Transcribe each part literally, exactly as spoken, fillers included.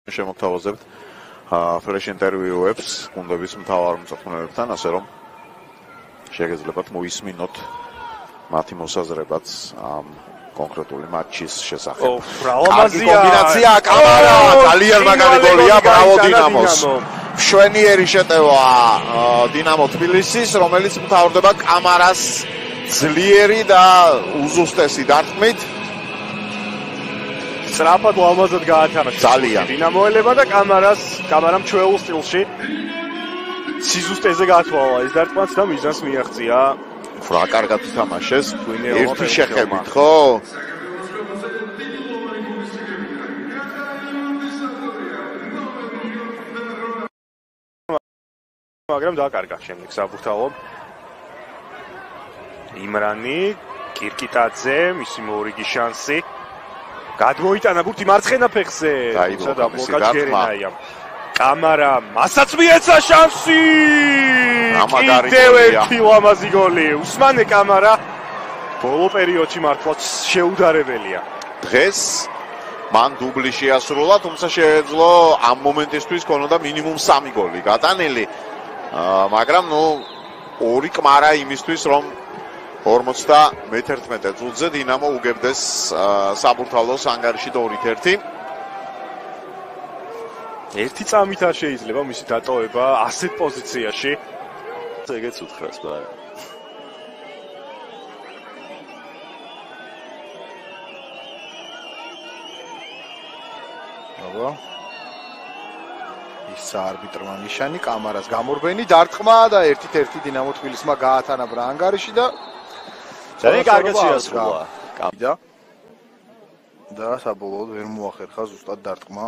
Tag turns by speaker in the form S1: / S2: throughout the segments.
S1: შემოგთავაზებთ ფრეშ ინტერვიუებს გუნდების მთავარ მწვრთნელებთან, ასე რომ შეგეძლებათ მოისმინოთ მათი მოსაზრებაც ამ კონკრეტული მატჩის შესახებ. კომბინაცია კამარა, ძალიან მაგარი გოლია, ბრავო დინამოს. მშვენიერი შეტევა დინამო თბილისის, რომელიც მთავრდება კამარას ძლიერი და უზუსტესი დარტყმით.
S2: სწრაფად ლამაზად გაათარა
S1: ძალიან
S2: დინამოელებმა და კამარას კამარამ ჩვეულ სტილში სიზუსტეზე გაათვალა ის დარტყმაც და მიზანს მიაღწია.
S1: რა კარგად ითამაშეს ერთი შეხებით, ხო?
S2: მაგრამ დააკარგა შემდეგ საბურთალო. იმრანი, კირკიტაძე, მისი მორიგი შანსი. გადმოიტანა ბურთი მარცხენა ფეხზე, თუმცა დაბლოკა ჯერენაია. კამარა, მასაც მიეცა შანსი! კიდევ ერთი ლამაზი გოლი. უსმანე კამარა ბოლო პერიოდში მართლაც შეუდარებელია.
S1: დღეს მან დუბლი შეასრულა, თუმცა შეეძლო ამ მომენტისთვის ქონოდა მინიმუმ სამი გოლი გატანილი. მაგრამ ნუ ორი კმარა იმისთვის, რომ ორმოცდამეთერთმეტე წუთზე დინამო უგებდეს საბურთალოს ანგარიშით ორით ერთი.
S2: ერთი წამით არ შეიძლება მისი დატოვება ასეთ პოზიციაში.
S3: ეგეც უთხრას ბარა.
S4: აბა ის არბიტრმა ნიშანი კამარას გამორბენი დარტყმა და ერთით ერთი დინამო თბილისმა გაათანაბრა ანგარიში და
S3: ძალიან კარგად შეასრულა.
S4: და და საბოლოოდ ვერ მოახერხა ზუსტად დარტყმა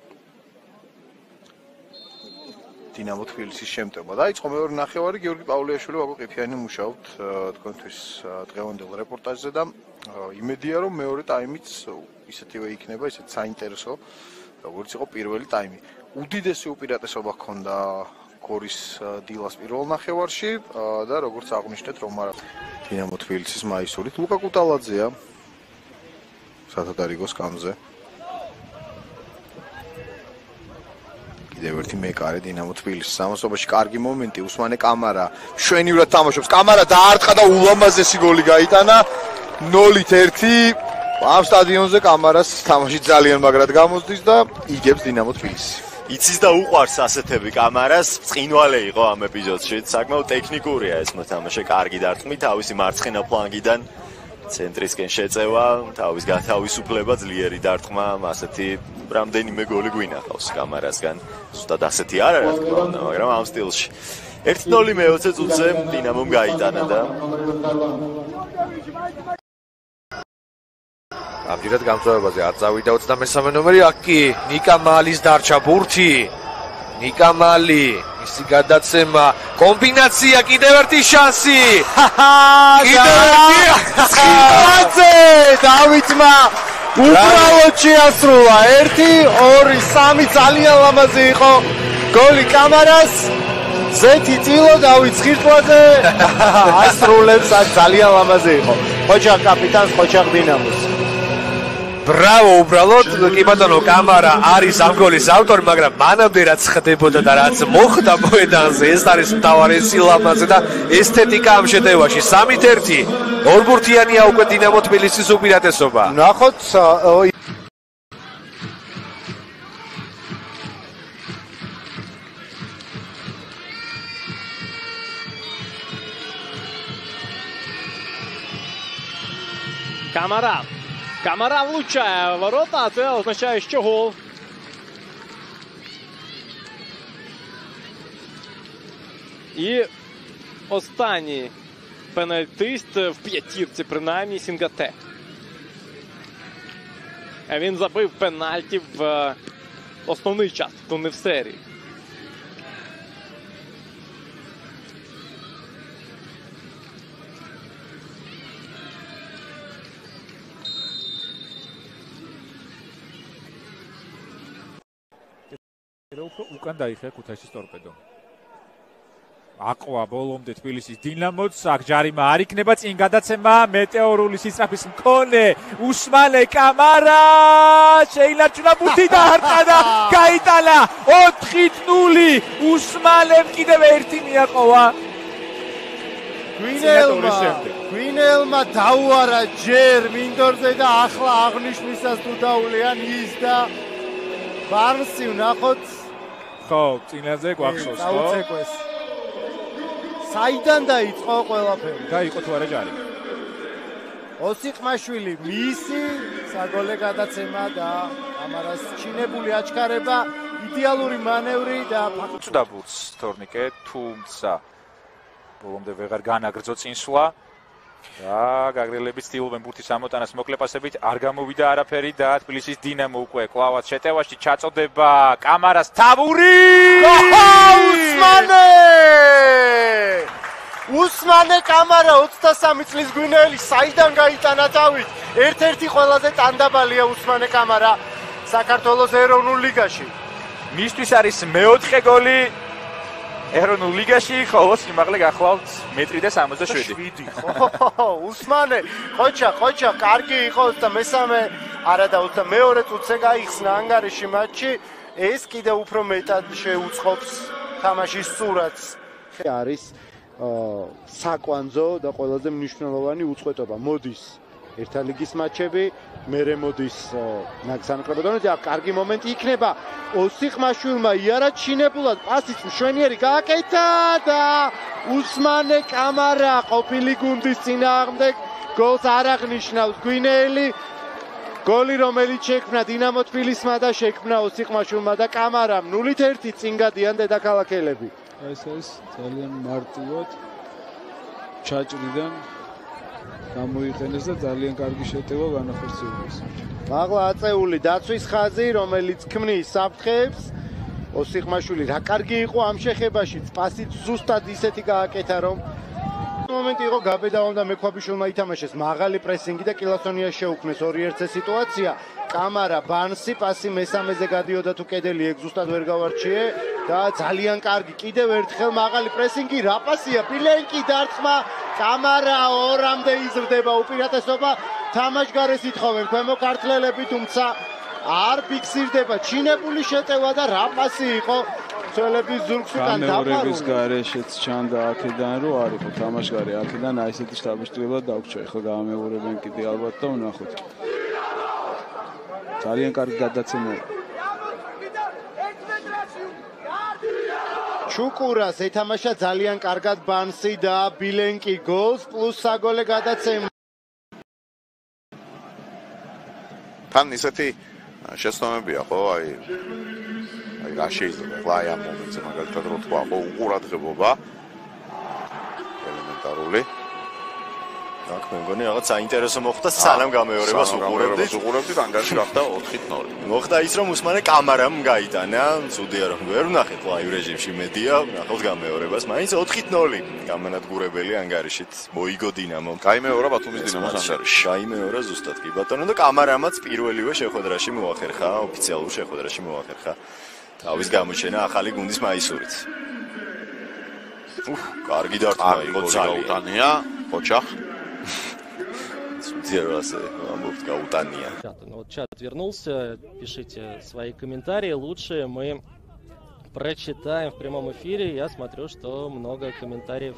S4: დინამო თბილისის შემტევრმა. დაიწყო მეორე ნახევარი, გიორგი პავლეაშვილი, ვაგო ყიფიანი მუშაობთ თქვენთვის დღევანდელ რეპორტაჟზე და იმედია, რომ მეორე ტაიმიც ისეთივე იქნება, ისეთ საინტერესო, როგორც იყო პირველი ტაიმი. უდიდესი უპირატესობა ჰქონდა გორის დილას პირველ ნახევარში და როგორც აღნიშნეთ, რომ არა დინამო თბილისის მაისურით ლუკა კუტალაძეა სათადარიგოს კამზე. კიდევ ერთი მეკარე დინამო თბილისის სამასობაში კარგი მომენტი, უსმანე კამარა მშვენივრად თამაშობს. კამარა დაარტყა და ულამაზესი გოლი გაიტანა. ნოლით ერთი. ამ სტადიონზე კამარას თამაში ძალიან მაგრად გამოსდის და იგებს დინამო თბილისი.
S3: იცის და უყვარს ასეთები კამარას, ბრწყინვალე იყო ამ ეპიზოდში. საკმაოდ ტექნიკურია ეს მოთამაშე, კარგი დარტყმით, თავისი მარცხენა ფლანგიდან ცენტრისკენ შეწევა, თავის გათავისუფლება, ძლიერი დარტყმა, ასეთი რამდენიმე გოლი გვინახავს კამარასგან. ზუსტად ასეთი არ არის, რა თქმა უნდა, მაგრამ ამ სტილში. ერთი ნული მეოცე წუთზე დინამომ გაიტანა და
S5: ამჯერად გამწვევებაზე არ წავიდა ოცდამესამე ნომერი. აქ კი ნიკა მალის დარჩა ბურთი. ნიკა მალი, მისი გადაცემა, კომბინაცია, კიდევ ერთი შანსი. კიდევ ერთი
S4: დავითმა უბრალოდ შეასრულა. ერთი, ორი, სამი ძალიან ლამაზი იყო გოლი კამარას. ზეთი წილო დავით ხირტვაძე ასრულებს, აქ ძალიან ლამაზი იყო. ხოჭახ კაპიტანს, ხოჭახ დინამოს.
S5: ბრავო, უბრალოდ კი ბატონო, კამარა არის ამ გოლის ავტორი, მაგრამ მანამდე რაც ხდებოდა და რაც მოხდა მოედანზე, ეს არის მთავარი სილამაზე და ესთეტიკა ამ შეტევაში. სამით ერთი. ორბურთიანია უკვე დინამო თბილისის უპირატესობა.
S4: ნახოთ
S6: Камара. Камара влучає в ворота, це означає, що гол. І останній пенальтист в п'ятірці, принаймні, Сінгате. Він забив пенальті в основний час, то не в серії.
S7: უკან დაიხია ქუთაისის ტორპედო. აყვა ბოლომდე თბილისის დინამოც, აქ ჯარიმა არ იქნება, წინ გადაცემა მეტეორული სისწრაფის მქონე უსმანე კამარა შეინარჩუნა ბუთი და არტყა და გაიტანა ოთხი ნული უსმანემ კიდევ ერთი მიაყოვა
S8: გვინელმა გვინელმა დაუარა ჯერ მინდორზე და ახლა აღნიშნვისას თუ დაულიან ის და ბარნსი ვნახოთ
S7: ხო წინაზე გვახსოვს ხო
S8: დაუცეკვეს საიდან დაიწყო ყველაფერი?
S7: გაიყო თუ არა ჯარი?
S8: ოსიყმაშვილი მისი საგოლე გადაცემა და კამარას ჩინებული აჩქარება, იდეალური მანევრი და
S7: ფაქტუდა ბურთს თორნიკე, თუმცა ბოლომდე ვეღარ განაგრძო წინსვლა და გაგრილებით ცდილობენ ბურთის ამოტანას მოკლეპასებით, არ გამოვიდა არაფერი და თბილისის დინამო უკვე კლავაც შეტევაში ჩაწოდება კამარას თავური!
S8: უსმანე! უსმანე კამარა ოცდასამი წლის გვინელი საიდან გაიტანა თავით? ერთ-ერთი ყველაზე ტანდაბალია უსმანე კამარა საქართველოს ეროვნულ ლიგაში.
S7: მისთვის არის მეოთხე გოლი ეროვნულ ლიგაში, ხოლო სიმაღლე გახლავთ მეტრი და სამოცდაშვიდი.
S8: ხო, უსმანე, ხოჩა, ხოჩა, კარგი იყო და მესამე, არა და ოცდამეორე წუთზე გაიხსნა ანგარიში მატჩი. ეს კიდევ უფრო მეტად შეუწყობს თამაშის სურათს. არის საკვანძო და ყველაზე მნიშვნელოვანი უწყვეტობა. მოდის ერთა ლიგის მატჩები, მერე მოდის ნაკრებთან და კარგი მომენტი იქნება. ოსიყმაშვილმა იარა ჩინებულად პასიც მშვენიერი გააკეთა და უსმანე კამარა ყოფილი გუნდის წინააღმდეგ გოლს არ აღნიშნავს გვინელი. გოლი რომელიც შექმნა დინამო თბილისმა და შექმნა ოსიყმაშვილმა და კამარამ ნულით ერთი წინ გადიან დედაქალაქელები.
S9: ეს არის ძალიან მარტივად ჩაჭრიდან გამოიყენეს და ძალიან კარგი შეტევა განახორციელეს.
S8: მაღლა აწეული დაცვის ხაზი, რომელიც ქმნის საფრთხეებს. ოსიყმაშვილი რა კარგი იყო ამ შეხებაში, პასით ზუსტად ისეთი გააკეთა, რომ მომენტი იყო გაბედაომ და მექვაბიშვილმა ითამაშეს მაღალი პრესინგი და კილასონია შეუქმნეს ორი ერთზე სიტუაცია. კამარა ბანსი პასი მესამეზე გადიოდა თუ კედელი ეგ ზუსტად ვერ გავარჩიე და ძალიან კარგი კიდევ ერთხელ მაღალი პრესინგი რა პასია ბილენკი დარტყმა კამარა ორამდე იზრდება უპირატესობა თამაშგარეს ითხოვენ ქვემო ქართველები თუმცა არ ფიქსირდება ჩინებული შეტევა და რა პასი იყო ცელების ზურგს უკან დაფარული
S9: გამეორების გარეშეც ჩანდა აქედან რომ არ იყო თამაშგარე აქედან აი ესეთი შტაბიშტილება დაგვჭა ახლა გამეორებენ კიდე ალბათ და ვნახოთ ძალიან კარგი გადაცემა
S8: ჩუკურას ეთამაშა ძალიან კარგად ბანსი და ბილენკი გოლს პლუს საგოლე გადაცემა
S1: თან ისეთი შეცდომებია ხო აი აი რა შეიძლება ხო აი ამ მომენტზე მაგალითად რო თქვა ხო უყურადღებობა ელემენტარული
S3: აქ მე მგონი რაღაც საინტერესო მოხდა სანამ გამეორებას უყურებდით
S1: უყურებდით ანგარიში გახდა ოთხი ნული
S3: მოხდა ის რომ უსმანე კამარამ გაიტანა ცუდია რომ ვერ ვნახეთ ლაივ რეჟიმში მედია ვნახავთ გამეორებას მაინც ოთხი ნული გამანადგურებელი ანგარიშით მოიგო დინამო
S1: გაიმეორა ბათუმის დინამოს ანგარიში
S3: გაიმეორა ზუსტად კი ბატონო და კამარამაც პირველივე შეხვედრაში მოახერხა ოფიციალურ შეხვედრაში მოახერხა თავის გამოჩენა ახალი გუნდის მაისურით უх კარგი დარტყმა იყო ძალიან
S1: ოჩახ
S6: Вот чат вернулся, пишите свои комментарии, лучше мы прочитаем в прямом эфире. Я смотрю, что много комментариев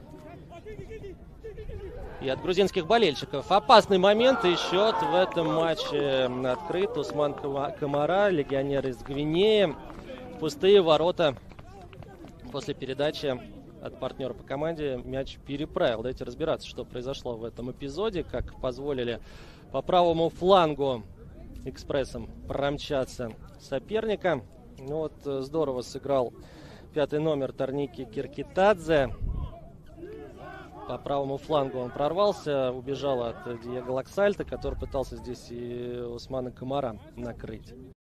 S6: и от грузинских болельщиков. Опасный момент, и счет в этом матче открыт. Усман Камара, легионер из Гвинеи. Пустые ворота после передачи от партнера по команде мяч переправил. Давайте разбираться, что произошло в этом эпизоде, как позволили по правому флангу экспрессом промчаться соперника. Ну вот здорово сыграл пятый номер Торники Киркитадзе. По правому флангу он прорвался, убежал от Диего Лаксальта, который пытался здесь и Усмана Камара накрыть.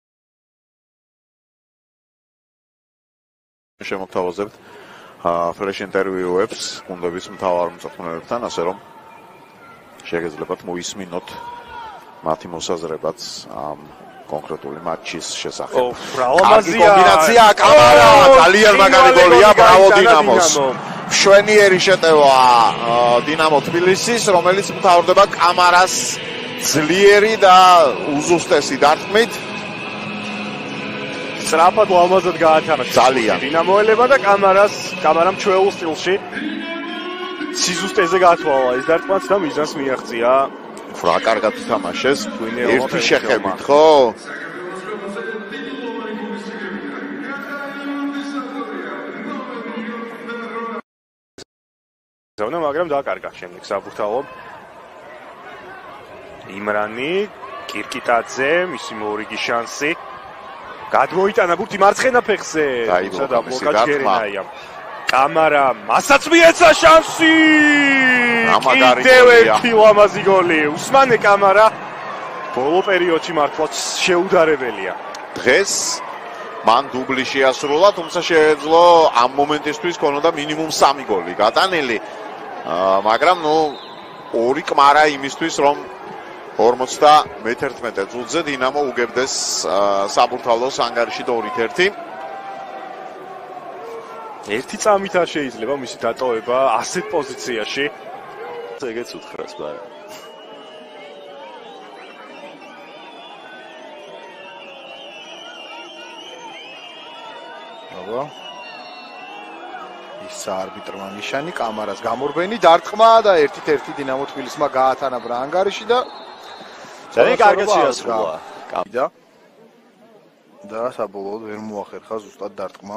S1: ფრეშ ინტერვიუებს გუნდების მთავარ მწვრთნელებთან, ასე რომ შეგეძლებათ მოისმინოთ მათი მოსაზრებაც ამ კონკრეტული მატჩის შესახებ.
S2: ბრავამაზია
S1: კომბინაცია კამარა, ძალიან მაგარი გოლია, ბრავო დინამოს. მშვენიერი შეტევა დინამო თბილისის, რომელიც მთავრდება კამარას ძლიერი და უზუსტესი დარტყმით.
S2: სწრაფად ლამაზად გაათამაშა
S1: ძალიან
S2: დინამოელება და კამარას კამარამ ჩვეულ სტილში სიზუსტეზე გათვალა ეს დარტყმაც და მიზანს მიაღწია.
S1: რა კარგად ითამაშეს ერთი შეხებით, ხო?
S2: ზონა, მაგრამ დააკარგა შემდეგ საბურთალო. იმრანი, კირკიტაძე, მისი მორიგი შანსი. გადმოიტანა ბურთი მარცხენა ფეხზე. თუმცა და ბლოკაჯერინაია. კამარა, მასაც მიეცა შანსი! კიდევ ერთი ლამაზი გოლი. უსმანე კამარა ბოლო პერიოდში მართლაც შეუდარებელია.
S1: დღეს მან დუბლი შეასრულა, თუმცა შეეძლო ამ მომენტისთვის ქონოდა მინიმუმ სამი გოლი გატანილი. მაგრამ ნუ ორი კმარა იმისთვის რომ ორმოცდამეთერთმეტე წუთზე დინამო უგებდეს საბურთალოს ანგარიშით ორით ერთი.
S2: ერთი წამით არ შეიძლება მისი დატოვება ასეთ პოზიციაში.
S3: ეგეც უთხრას ბარა.
S4: აბა ის არბიტრმა ნიშანი კამარას გამორბენი დარტყმა და ერთით ერთი დინამო თბილისმა გაათანა ანგარიში და
S3: ძალიან კარგად შეასრულა
S4: კამიდა და საბოლოოდ ვერ მოახერხა ზუსტად დარტყმა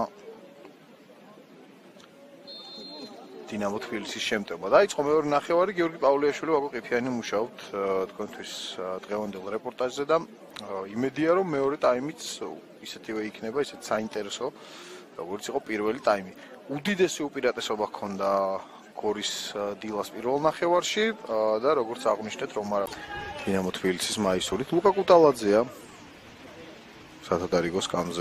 S4: დინამო თბილისის შემტევმა. დაიწყო მეორე ნახევარი, გიორგი პავლეაშვილი ვაგო ყიფიანი მუშაობთ თქვენთვის დღევანდელ რეპორტაჟზე და იმედია რომ მეორე ტაიმიც ისეთივე იქნება, ისეთ საინტერესო როგორც იყო პირველი ტაიმი. უდიდესი უპირატესობა ჰქონდა გორის დილას პირველ ნახევარში და როგორც აღნიშნეთ რომ არა დინამო თბილისის მაისურით ლუკა კუტალაძეა სათადარიგოს კამზე.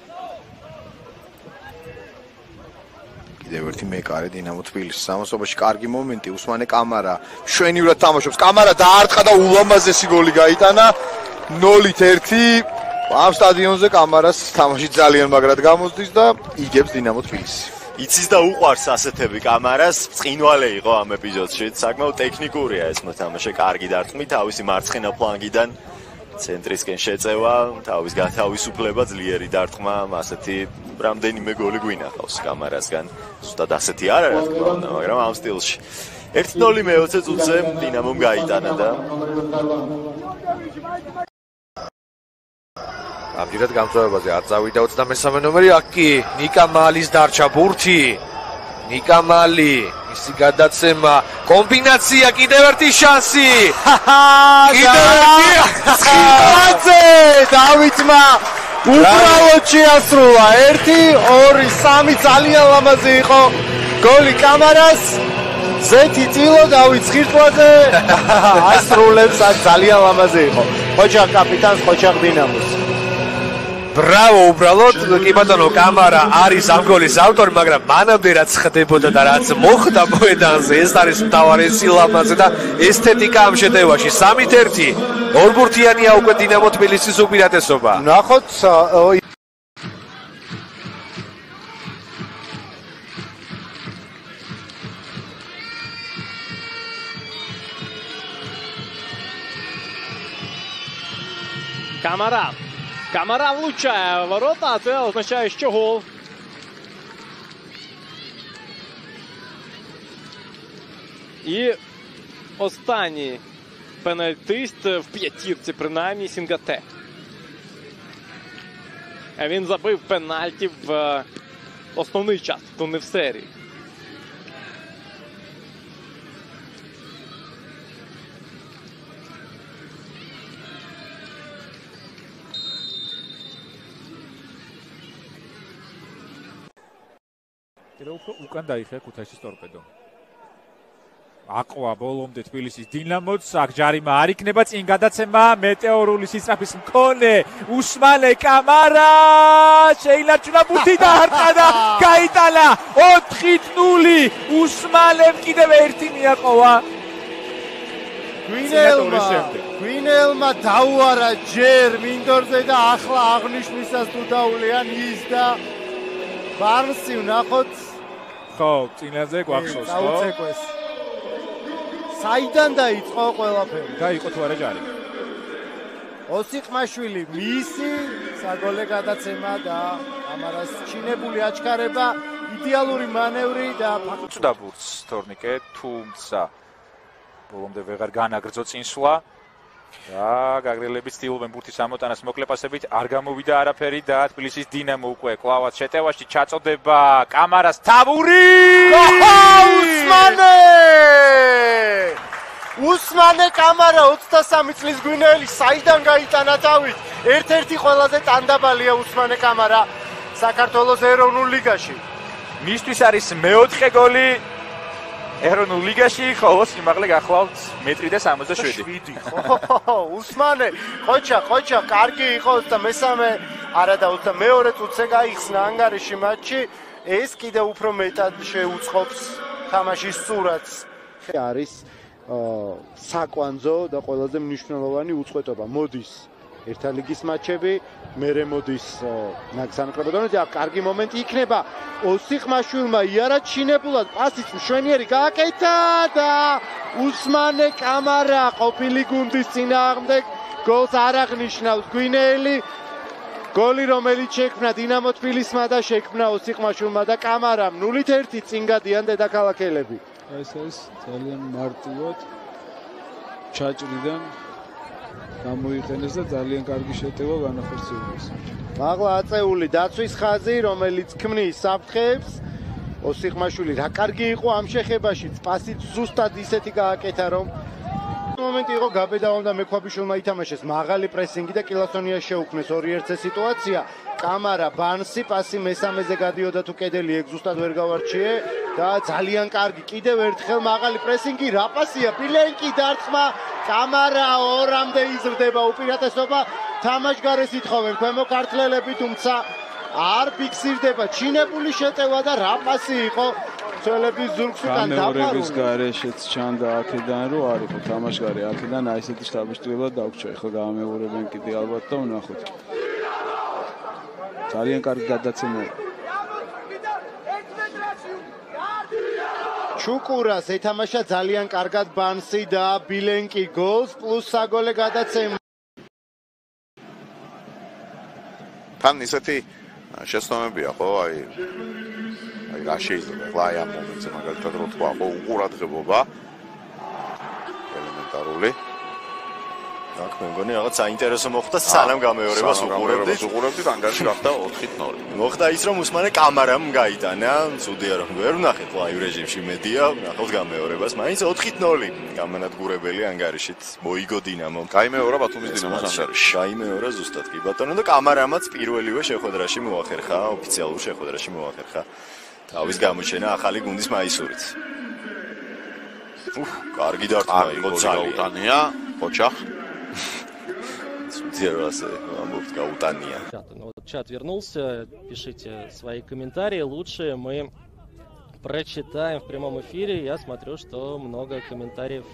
S4: კიდევ ერთი მეკარე დინამო თბილისის სამოსობაში კარგი მომენტი უსმანე კამარა მშვენივრად თამაშობს კამარა დაარტყა და ულამაზესი გოლი გაიტანა ნოლით ერთი ამ სტადიონზე კამარას თამაში ძალიან მაგრად გამოსდის და იგებს დინამო თბილისი.
S3: იცის და უყვარს ასეთები კამარას, წინვალე იყო ამ ეპიზოდში. საკმაოდ ტექნიკურია ეს მოთამაშე, კარგი დარტყმით, თავისი მარცხენა ფლანგიდან ცენტრისკენ შეწევა, თავის გათავისუფლება, ძლიერი დარტყმა, ასეთი რამდენიმე გოლი გვინახავს კამარასგან. ზუსტად ასეთი არ არის, რა თქმა უნდა, მაგრამ ამ სტილში. ერთი ნული მეოცე წუთზე დინამომ გაიტანა და
S5: ამჯერად გამწვევებაზე არ წავიდა ოცდამესამე ნომერი, აქ კი ნიკა მალის დარჩა ბურთი. ნიკა მალი, ისი გადაცემა, კომბინაცია, კიდევ ერთი შანსი. კიდევ ერთი
S8: ხილაძე დავითმა უბრალოდ შეასრულა. ერთი, ორი, სამი ძალიან ლამაზი იყო. გოლი კამარას. ზეთი წილო დავით ხილაძე ასრულებს, ძალიან ლამაზი იყო. ხოჭა კაპიტანს, ხოჭა დინამოს.
S5: ბრავო, უბრალოდ კი ბატონო კამარა არის ამ გოლის ავტორი, მაგრამ მანამდე რაც ხდებოდა და რაც მოხდა მოედანზე, ეს არის მთავარი სილამაზე და ესთეტიკა ამ შეტევაში. სამით ერთი, ორბურთიანია უკვე დინამო თბილისის უპირატესობა.
S8: ნახოთ
S6: Камара. Камара влучає в ворота, це означає, що гол. І останній пенальтист в п'ятірці, принаймні, Сінгате. Він забив пенальті в основний час, то не в серії.
S7: უკან დაიხია ქუთაისის ტორპედო. აყვა ბოლომდე თბილისის დინამოც, აქ ჯარიმა არ იქნება, წინ გადაცემა მეტეორული სისწრაფის მქონე უსმანე კამარა შეინარჩუნა ბურთი და არტყა და გაიტანა ოთხით ნული. უსმანემ კიდევ ერთი მიაყოვა.
S8: გვინელმა გვინელმა დაუარა ჯერ მინდორზე და ახლა აღნიშნვისას თუ დაულიან ის და ბარნსი ვნახოთ.
S7: ხო, წინაზე გვახსოვს, ხო?
S8: დაუცეკვეს. საიდან დაიწყო ყველაფერი?
S7: გაიყო თუ არა ჯარი?
S8: ოსიყმაშვილი მისი საგოლე გადაცემა და კამარას ჩინებული აჩქარება, იდეალური მანევრი და
S7: უწდა ბურთს თორნიკე, თუმცა ბოლომდე ვეღარ განაგრძო წინსვლა და გაგრილები ცდილობენ ბურთის ამოტანას მოკლე პასებით, არ გამოვიდა არაფერი და თბილისის დინამო უკვე კლავად შეტევაში ჩაწოდება კამარას თავური!
S8: უსმანე! უსმანე კამარა ოცდასამი წლის გვინელი საიდან გაიტანა თავით? ერთ-ერთი ყველაზე ტანდაბალია უსმანე კამარა საქართველოს ეროვნულ ლიგაში.
S7: მისთვის არის მეოთხე გოლი ეროვნულ ლიგაში, ხოლო სიმაღლე გახლავთ მეტრი და სამოცდაშვიდი.
S8: ხო, უსმანე, ყოჩა, ყოჩა, კარგი იყოს და მესამე, არა და ოცდამეორე წუთზე გაიხსნა ანგარიში მატჩი. ეს კიდევ უფრო მეტად შეუწყობს თამაშის სურათს. არის საკვანძო და ყველაზე მნიშვნელოვანი უწყვეტობა. მოდის ერთა ლიგის მატჩები, მერე მოდის ნაკრებსა და კარგი მომენტი იქნება. ოსიყმაშვილმა იარა ჩინებულად პასიც მშვენიერი გააკეთა და უსმანე კამარა ყოფილი გუნდის წინააღმდეგ გოლს არ აღნიშნავს გვინელი. გოლი რომელიც შექმნა დინამო თბილისმა და შექმნა ოსიყმაშვილმა და კამარამ ნულით ერთი წინ გადიან დედაქალაქელები.
S9: ეს არის ძალიან მარტივად ჩაჭრიდან გამოიყენეს და ძალიან კარგი შეტევა განახორციელეს.
S8: მაღლა აწეული დაცვის ხაზი, რომელიც ქმნის საფრთხეებს. ოსიყმაშვილი რა კარგი იყო ამ შეხებაშიც, პასით ზუსტად ისეთი გააკეთა, რომ მომენტი იყო გაბედავა და მექვაბიშვილმა ითამაშეს მაღალი პრესინგი და კილასონია შეუქმნეს ორი ერთზე სიტუაცია. კამარა ბანსი პასი მესამეზე გადიოდა თუ კედელი ეგ ზუსტად ვერ გავარჩიე და ძალიან კარგი კიდევ ერთხელ მაღალი პრესინგი რა პასია ბილენკი დარტყმა კამარა ორამდე იზრდება უპირატესობა თამაშგარეს ითხოვენ ქვემო ქართველები თუმცა არ ფიქსირდება ჩინებული შეტევა და რა პასი იყო ცელების ზურგს უკან
S9: დაფარული გარეშეც ჩანდა აქედან რომ არ იყო თამაშგარე აქედან აი ესეთი შტაბშტილებლად დაგვჭა ახლა გამეორებენ კიდე ალბათ და ვნახოთ ძალიან კარგი გადაცემა
S8: ჩუკურას ეთამაშა ძალიან კარგად ბანსი და ბილენკი გოლს პლუს საგოლე გადაცემა
S1: თან ისეთი შეცდომებია ხო აი აი რა შეიძლება ახლა ამ მომენტზე მაგალითად რო თქვა ხო უყურადღებობა ელემენტარული
S3: აქ მე მგონი რაღაც საინტერესო მოხდა სანამ გამეორებას უყურებდით
S1: უყურებდით ანგარიში გახდა ოთხით ნოლი
S3: მოხდა ის რომ უსმანე კამარამ გაიტანა ცუდია რომ ვერ ვნახეთ ლაივ რეჟიმში მედია ვნახოთ გამეორებას მაინც ოთხით ნოლი გამანადგურებელი ანგარიშით მოიგო დინამო
S1: გაიმეორა ბათუმის დინამოს ანგარიში
S3: გაიმეორა ზუსტად კი ბატონო და კამარამაც პირველივე შეხვედრაში მოახერხა ოფიციალურ შეხვედრაში მოახერხა თავის გამოჩენა ახალი გუნდის მაისურით უჰ კარგი დარტყმა იყო ძალიან
S1: ხოჩა
S6: Чат вернулся, пишите свои комментарии, лучше мы прочитаем в прямом эфире. Я смотрю, что много комментариев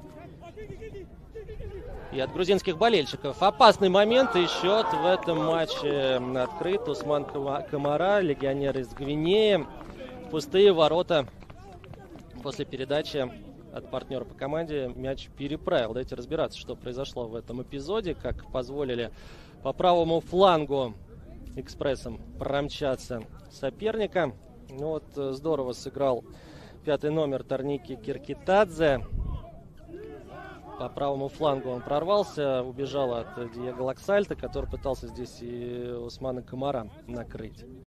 S6: и от грузинских болельщиков. Опасный момент, и счет в этом матче открыт. Усман Камара, легионер из Гвинеи, пустые ворота после передачи от партнера по команде мяч переправил. Давайте разбираться, что произошло в этом эпизоде, как позволили по правому флангу экспрессом промчаться соперника. Ну вот здорово сыграл пятый номер Торники Киркитадзе. По правому флангу он прорвался, убежал от Диего Лаксальта, который пытался здесь и Усмана Камара накрыть.